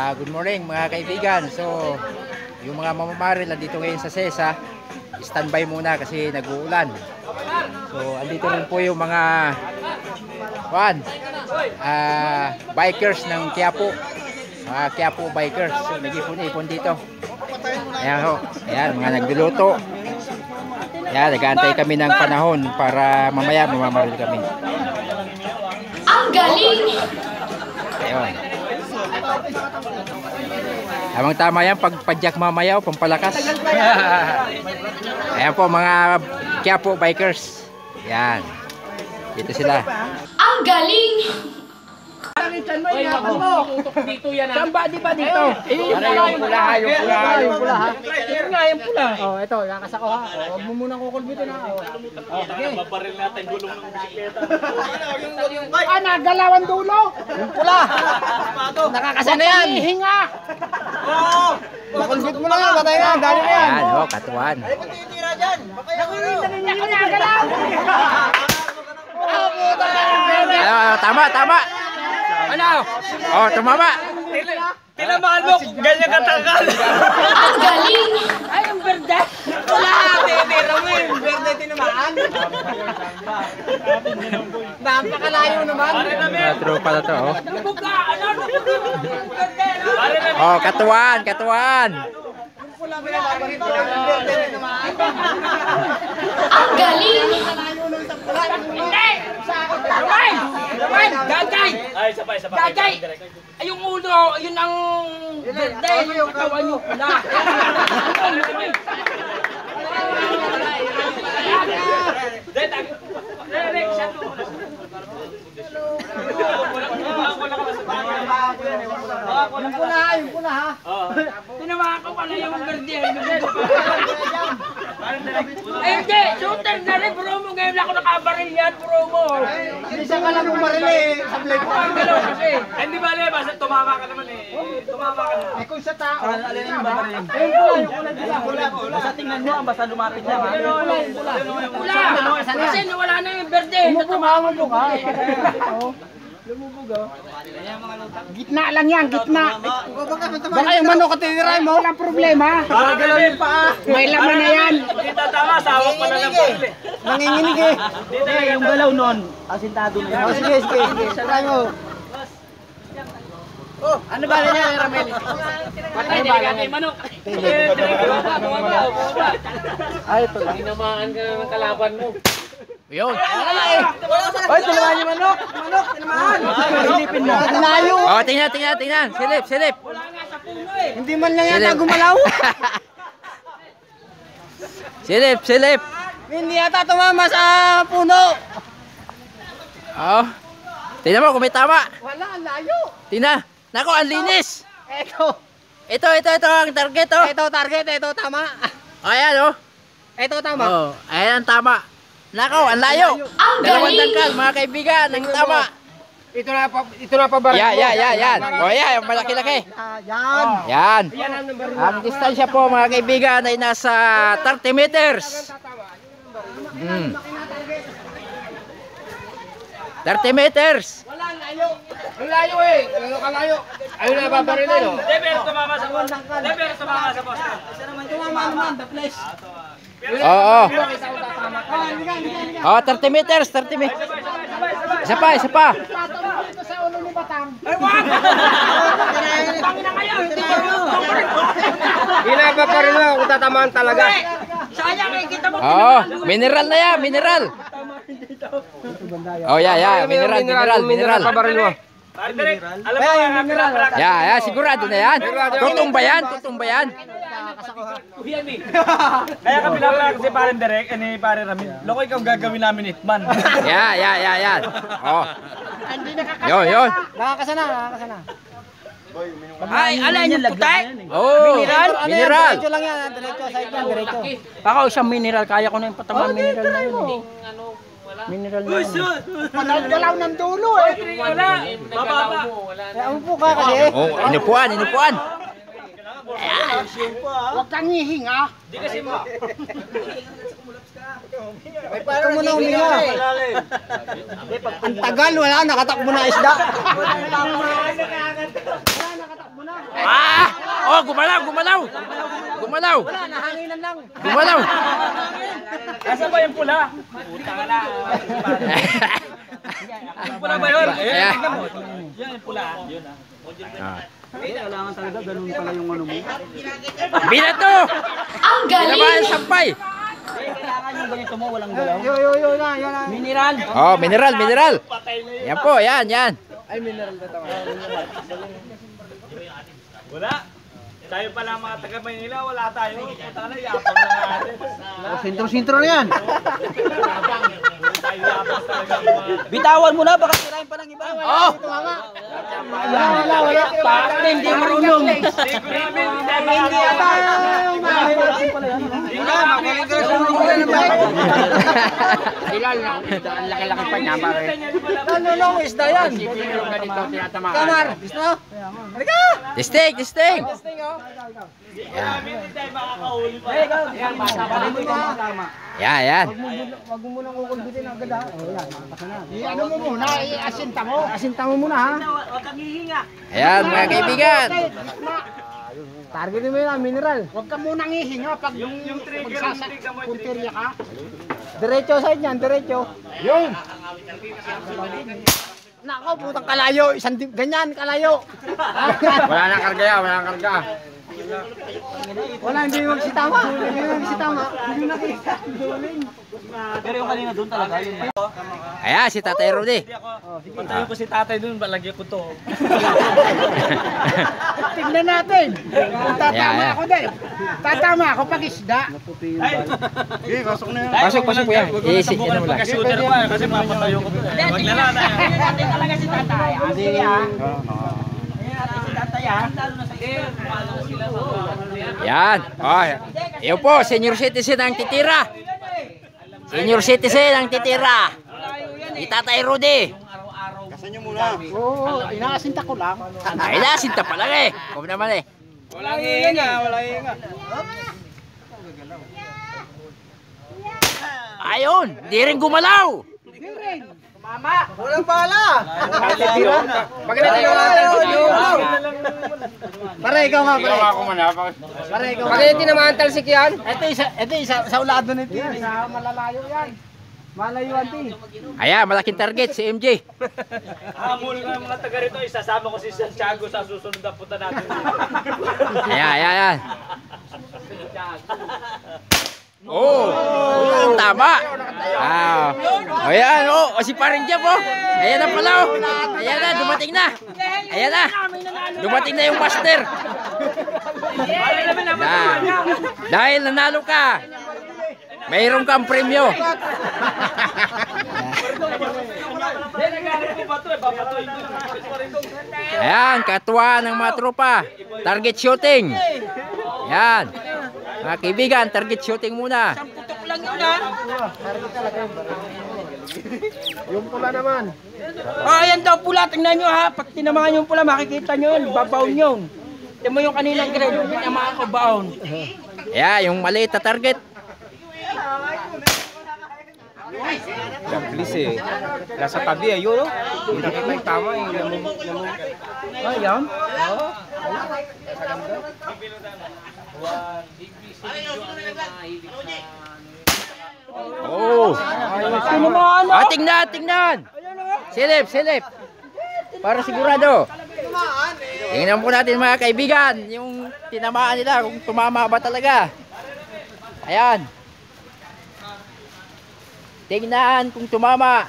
Good morning mga kaibigan. So, yung mga mamamaril nandito ngayon sa SESA, standby muna kasi nag-uulan. So, andito rin po yung mga bikers ng Quiapo. Mga Quiapo bikers. So, nag-ipon-ipon dito. Ayan ho. Ayan, mga nagluluto. Ayan, nag-aantay kami ng panahon para mamaya mamamaril kami. Ang galing! Ayun. Tamang tama yan pag padyak mamaya o pampalakas. Ayan po mga Quiapo bikers. Yan. Dito sila. Ang galing! Dito yan ah. Samba di ba dito? Yung pula, yung pula. Yung pula ha. Yung pula. Oh, ito, lakas ako ha. Huwag mo munang kukulbitin ha. Okay. Babaril natin gulong ng bisikleta. Nagalawan dulo. Yung pula. Nakakasana na yan. Hihinga. Oo. Makulbit mo na yan. Batay na. Dali na yan. Yan, oh, katuan. Ako nagalaw. Tama, tama. Ano? Oh, tumama. Tinamaan mo, ganyan katakal. Ang galing! Ay, ang berde. Wala. Tinira mo yung berde tinamaan. Napakalayo naman. Tropa na to, oh. Buka. Ano? Oh, katuan, katuan. Ang galing! Hindi! Sabay! Sabay! Gagay! Ay, sabay. Gagay! Ay, yung ulo, yun ang berde, yung katawan nyo pula. Yung pula ha? Tinawa ko pala yung berde. Ay, hindi! Shooter na rin, bro mo. Ngayon ako nakabaril yan, bro mo. Isa ka lang umaril eh. Sablay ko. Ang galaw kasi. Hindi ba, Le? Basta tumama ka naman eh. Tumama ka naman. Eh, kung sa tao. Alin yung babaril? Basta tingnan mo, basta lumapit siya. Pula! Kasi nawala na yung berde. Umupo ka. Lumubog oh. Gitna lang yan, gitna. Baka yung manok at tiniray mo, walang problema. Galaw yung paa. May laman na yan. Kita tama, sawak pa na ng baril eh. Nanginginig eh. Yung galaw nun, asintado na yan. Sige, sige. Try mo. Ano ba niya, Ramel? Patay ba kay manok? Ay, ito lang. Tinamaan ka ng kalaban mo. Yun. Ay, tinamaan yung manok. Manok, tinamaan. Silipin mo. Ang layo. Oh, tingnan. Silip. Hindi man lang yata gumalaw. Silip. Hindi yata tumama sa puno. Oh. Tingnan mo kung may tama. Wala, ang layo. Tingnan. Nako, ang linis. Ito. Ito ang target, oh. Ito target, ito tama. Ayan, oh. Ito tama. Oh, ayan ang tama. Nako, ang layo. Ang Dalawang galing! dangkal, mga kaibigan, ang tama. Ito na pa baril. Yan. Oh, yan, yung malaki-laki. Yan. Yan. Yan ang number 1. Ang distansya po, mga kaibigan, ay nasa 30 meters. 30 meters. Wala, ang layo. Ang layo eh. Ano kalayo? Ayun na babaril na yun. Pero tumama sa poste. Pero tumama sa poste. Tumama naman, the place. Oo. Oh, 30 meters, 30 meters. Isa pa. Ito sa ulo ni Batang. Ay, wag! Tangina kayo. Ginaba pa rin ako kung tatamaan talaga. Sayang eh, kita mo. Oh, mineral na yan, mineral. Oh, yeah, mineral. Pabaril mo. Alam mo, mineral. Yeah, sigurado na yan. Tutumba yan. Kaya ka pinapala kasi Paren Derek, ni Paren Ramil. Loko ikaw gagawin namin hitman. Yeah. Oh. Yun. Nakakasana. Ay, alin yung puti? Oh, mineral. Diretso lang yan, diretso, side lang, diretso. Baka isang mineral, kaya ko na yung patamaan mineral na yun. Mineral na yun. Panagdalaw ng dulo eh. Wala. Mababa. Upo ka kasi. Oh, inupuan. Huwag kang hihinga. Di kasi mo. Ikaw muna huminga. Ang tagal, wala, nakatakbo na isda. Wala, nakatakbo Ah! Oh, gumalaw, gumalaw. Gumalaw. Nahanginan lang. Gumalaw. Asa ba yung pula? Yung pula ba yun? Ayan. Yan yung pula. Yun Ah. Kailangan talaga ganun pala yung ano mo. Binato! Ang Tinamaan galing! sampay. Kailangan yung ganito mo, walang galaw. Yo na. Mineral. Oh, mineral, mineral. Yan po, yan, yan. Ay, mineral ba tama? Wala. Tayo pala mga taga Maynila, wala tayo. Punta na, yapang na natin. Sintro-sintro na yan. Tayo yapang talaga mga... Bitawan mo na, baka sirain pa ng iba. Oh! Wala. Bakit hindi marunong? Ligo namin, Hindi ata. Magaling ka Ilal na. Ang laki-laki pa niya, pare. Ano isda yan? Kamar. Isda? Halika! Disting, disting. namin, hindi tayo makakahuli pa. Yan, tama. Yan, yan. Wag mo munang kukulbitin agad ha. Yan, makakasa na. Ano mo muna, iasinta mo. Asinta mo muna ha. Ayan, mga kaibigan. Targetin mo yun ha, mineral. Huwag ka munang ihinga pag Yung trigger, yung trigger mo, yung punteriya ka. Diretso side niyan, diretso. Yung! Nako, putang kalayo. Ganyan, kalayo. Wala nang karga yan, wala nang karga. Wala, hindi magsitama. Hindi magsitama. Hindi nakita. Duling. Pero yung kanina doon talaga, yun. Ayan, si Tatay Rudy. Patayo ko si tatay doon, balagyan ko to. Tignan natin. Kung tatama Yeah. ako din. Tatama ako pag isda. Ay! Pasok, pasok po yan. Isi, ano mo lang. Pagka-shooter pa, kasi mapatayo ko to. Wag na lang. Natin talaga si tatay. Adi ha. Yan. Oh, yun po, senior citizen ang titira. Senior citizen ang titira. Si Tatay Rudy. Oo, inaasinta ko lang. Ay, nasinta pa lang eh. Kung naman eh. Walang hihinga, walang hihinga. Ayun, di rin gumalaw. Walang pala. Pare, ikaw nga, pare. Pare, ikaw nga. Pare, tinamaan talsik yan. Ito isa sa ulado nito. Sa malalayo yan. Malayuan din. Ayan, malaking target si MJ. Hamul ng mga taga rito, isasama ko si Santiago sa susunod na punta natin. Ayan, ayan, ayan. Oh, tama. Ah. Ayan, oh, si Paring Jeff, oh. Ayan na pala, oh. Ayan na, dumating na. Ayan na. Dumating na yung master. Dahil nanalo ka, mayroon kang premyo. Ayan, katuwa ng mga tropa. Target shooting. Ayan. Mga kaibigan, target shooting muna. Yung pula naman. Oh, ayan daw pula. Tingnan nyo ha. Pag tinamaan yung pula, makikita nyo yun. Babaon yun. Tingnan mo yung kanilang grade. Tinamaan ko baon. Ayan, yung maliit na target. Please eh. Nasa tabi eh, yun o. Hindi nakita yung tama eh. Ayan. Oh. Tinamaan Ah, tingnan, tingnan. Silip, silip. Para sigurado. Tingnan po natin mga kaibigan, yung tinamaan nila, kung tumama ba talaga. Ayan. Tingnan kung tumama.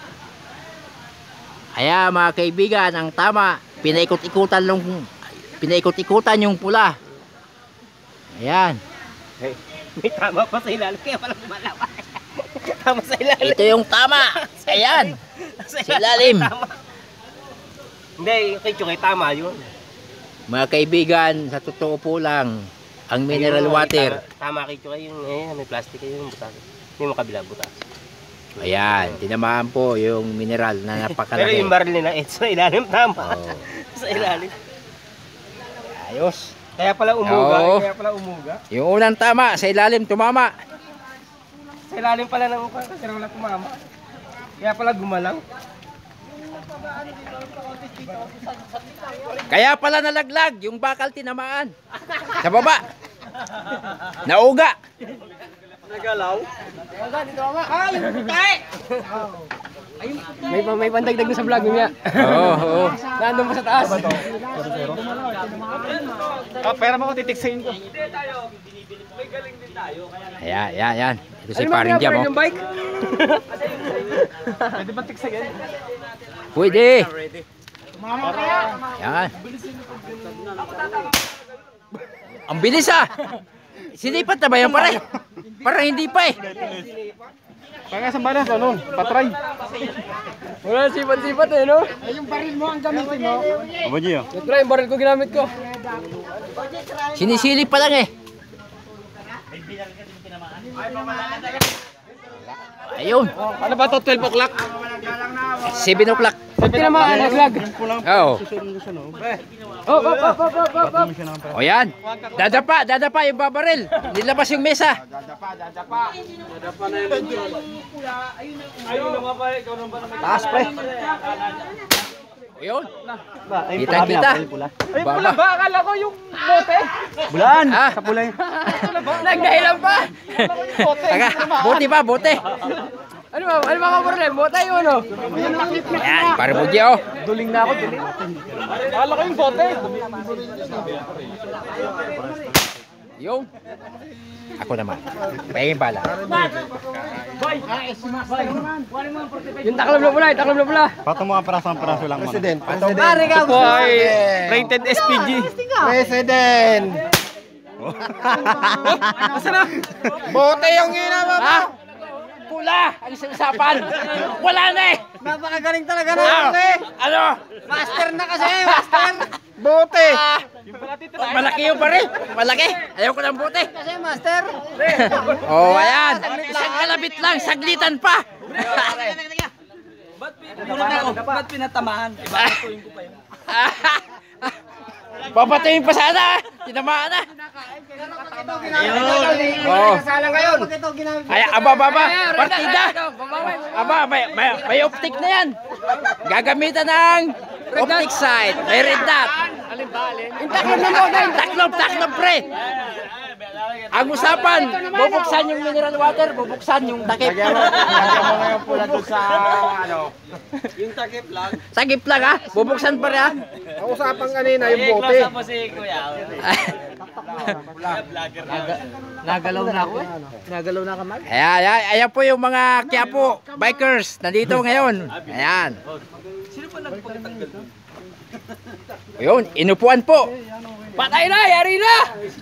Ayan mga kaibigan, ang tama. Pinaikot-ikutan yung pula. Ayan. May tama pa sa ilalim, kaya palang malaw. Tama sa ilalim. Ito yung tama. Ayan. Sa ilalim. Hindi, yung kay Chukay tama yun. Mga kaibigan, sa totoo po lang, ang mineral water. Tama kay Chukay yung may plastic yung butas. Yung kabila butas. Ayan, tinamaan po yung mineral na napakalaki. Pero yung baril nila, sa ilalim tama. Oh. Sa ilalim. Ayos. Kaya pala umuga, Oo. kaya pala umuga. Yung unang tama, sa ilalim tumama. Sa ilalim pala ng kasi wala tumama. Kaya pala gumalaw. Kaya pala nalaglag, yung bakal tinamaan. Sa baba. Nauga. May pandagdag na sa vlog niya. Oo. Nandun pa sa taas. Pera mo ko titiksayin ko. Ayan. Ito si paring Jam. Yung bike? Pwede ba tiksayin? Pwede. Yan. Ang bilis ah. Sinipat na ba yan pare? Parang hindi pa eh. Kaya sa balas, ano? Patry. Wala sipat-sipat eh, no? Yung baril mo ang gamitin mo. Aba niyo. Ito yung baril ko ginamit ko. Sinisilip pa lang eh. Ayun. Ano ba to? 12 o'clock? 7 o'clock. Tinamaan, naglag. Oo. Oh. O yan. Dadapa yung babaril. Nilabas yung mesa. Ayun naman pa, ikaw naman ba Taas pre. Ayun. Kita. Baba. Ba, akala ko yung bote. Bulan! Ah. Sa pulay. Nagdahilan pa. Taga, bote. Ano ba ka problem? Bote yung ano? Ayan, para mo oh. Duling na ako, duling. Akala ko yung bote. Yung. Ako naman. Pahingin bala. Yung taklob na pula. Patong mga praso lang. President. Ito po ay rated SPG. President! Bote yung ginama mo. Pula ang usapan. Wala na eh. Napakagaling talaga na Ano? Master na kasi, master! Bote! Malaki yung pare. Malaki. Ayaw ko ng bote. Kasi master! Oh, ayan. Isang kalabit lang. Saglitan pa. Ba't pinatamaan? Ibabatuin ko pa yun. Papatayin pa sana. Tinamaan na. Oh. Kasala ngayon! Ay, aba. Partida. Aba, may optic na yan. Gagamitan ng optic sight. May red dot. Taklob, pre. Ang usapan, bubuksan yung mineral water, bubuksan yung takip. Lagyan mo ngayon pula doon sa ano. Yung takip lang. Takip lang ha, bubuksan pa rin ha. Ang usapan kanina, yung bote. Nagalaw na ako eh. Nagalaw na kamay. Ayan po yung mga Quiapo bikers, nandito ngayon. Ayan. Sino pa nagpagtanggal doon? Ayun, inupuan po. Patay na, yari na!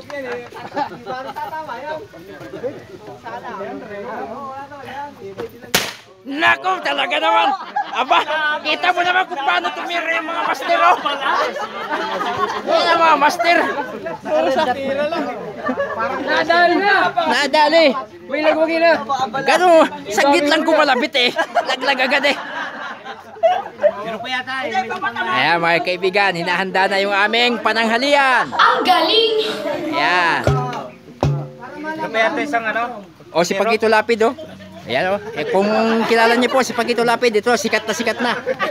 Nako, talaga naman. Aba, kita mo naman kung paano tumira yung mga master. Oh. Yan ang mga master. Nadali na! Nadali. May lagwagi na. Gano'n, saglit lang kumalabit eh. Laglag agad eh. Ayan mga kaibigan, hinahanda na yung aming pananghalian. Ang galing! Ayan. Kapaya ito isang ano. O si Pagito Lapid oh. Ayan oh. Kung kilala niyo po si Pagito Lapid, ito sikat na.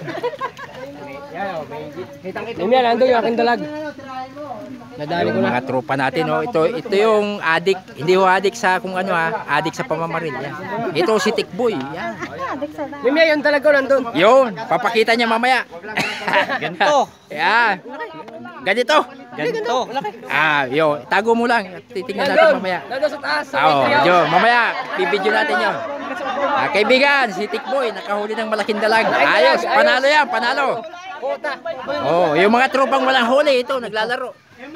Nandun nandun yung aking dalag. Nadali ko Yung na. mga tropa natin oh. Ito yung adik. Hindi ho adik sa kung ano ha. Adik sa pamamaril. Yan. Ito si Tikboy. Yan. Mimya yung dalag ko nandun. Yun, papakita niya mamaya. Ganito. Yan. Ganito. Yo, tago mo lang. Titingnan natin Nandun! mamaya. Nandun sa taas. Sa Oo, Patreon. yo, mamaya, bibidyo natin yun. Kaibigan, si Tikboy, nakahuli ng malaking dalag. Ayos, panalo yan, panalo. Oh, yung mga tropang walang huli, ito, naglalaro.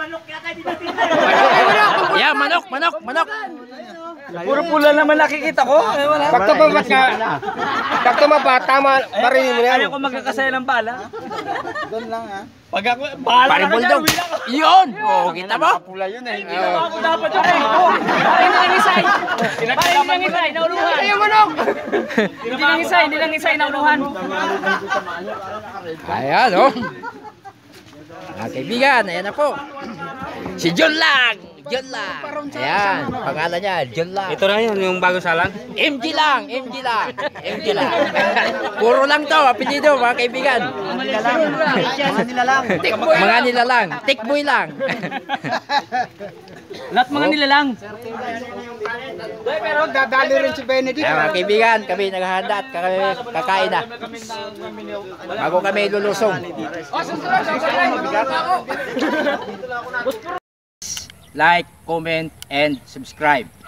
Yeah, manok. Puro pula naman nakikita ko. Bakto pa ba't ka? Bakto pa, tama, barilin mo yan. Ayaw ko magkakasaya ng bala. Doon lang ha. Pag ako, bala Pare ka Buldog. dyan. Yun! Oh, kita mo? Pula yun eh. Ako dapat yun eh. Pare nangisay. Pinagkakaman nauluhan. Ayaw manok! Hindi lang isay nauluhan. Ayan, oh. Mga kaibigan, ayan na po. Si John lang. John lang. Ayan, pangalan niya, John lang. Ito na yun, yung bagong salang. MG lang, MG lang, MG lang. Puro lang to, apelido mga kaibigan. Mga nilalang, tikboy lang. Lahat mga nilalang. Pero dadali rin si Benedict. Ayan, mga kaibigan, kami naghahanda at kakain na. Bago kami lulusong. Like, comment, and subscribe.